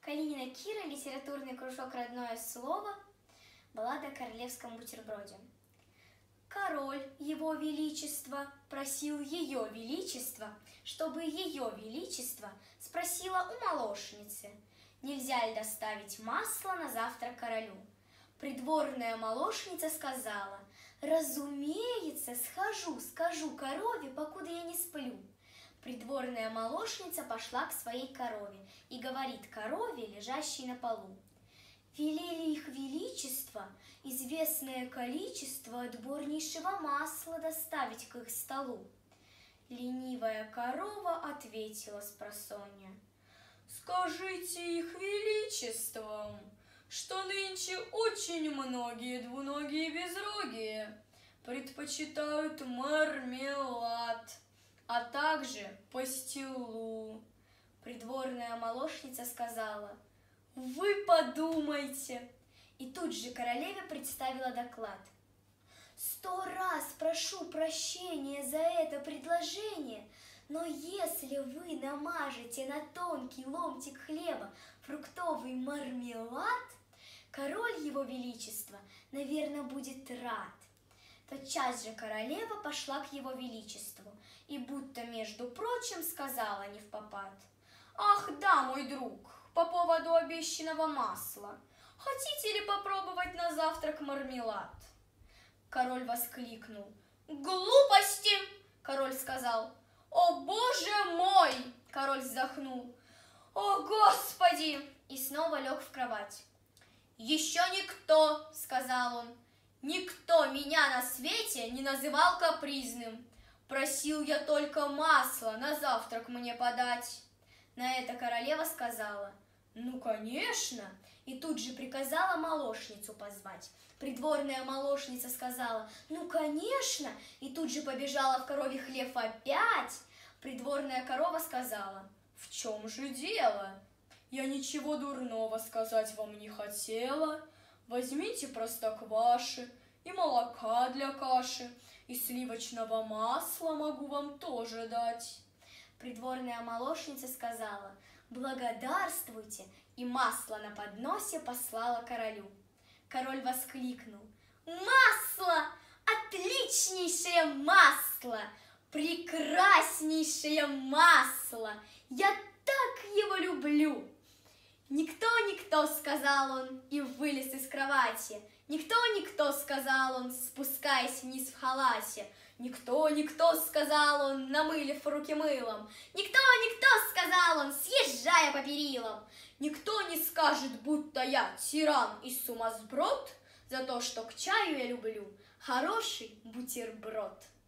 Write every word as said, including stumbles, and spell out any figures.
Калинина Кира, литературный кружок «Родное слово», баллада о королевском бутерброде. Король, его величество, просил ее величество, чтобы ее величество спросила у молочницы, нельзя ли доставить масло на завтрак королю. Придворная молочница сказала: разумеется, схожу, скажу корове, покуда я не сплю. Придворная молочница пошла к своей корове и говорит корове, лежащей на полу: велели их величество известное количество отборнейшего масла доставить к их столу. Ленивая корова ответила спросонья: скажите их величествам, что нынче очень многие двуногие безрогие предпочитают мармелад, а также пастилу. Придворная молочница сказала: вы подумайте. И тут же королеве представила доклад: сто раз прошу прощения за это предложение, но если вы намажете на тонкий ломтик хлеба фруктовый мармелад, король его величества, наверное, будет рад. Тотчас же королева пошла к его величеству и будто, между прочим, сказала невпопад: ах да, мой друг, по поводу обещанного масла, хотите ли попробовать на завтрак мармелад? Король воскликнул: глупости! Король сказал: о, боже мой! Король вздохнул: о, Господи! И снова лег в кровать. Еще никто, сказал он, никто меня на свете не называл капризным. Просил я только масло на завтрак мне подать. На это королева сказала: ну, конечно, и тут же приказала молочницу позвать. Придворная молочница сказала: ну, конечно, и тут же побежала в коровий хлев опять. Придворная корова сказала: в чем же дело? Я ничего дурного сказать вам не хотела. Возьмите простокваши и молока для каши, и сливочного масла могу вам тоже дать. Придворная молочница сказала: благодарствуйте, и масло на подносе послала королю. Король воскликнул: масло! Отличнейшее масло! Прекраснейшее масло! Я так его люблю! Никто, никто, сказал он, и вылез из кровати. Никто, никто, сказал он, спускаясь вниз в халате. Никто, никто, сказал он, намылив руки мылом. Никто, никто, сказал он, съезжая по перилам. Никто не скажет, будто я тиран и сумасброд, за то, что к чаю я люблю хороший бутерброд.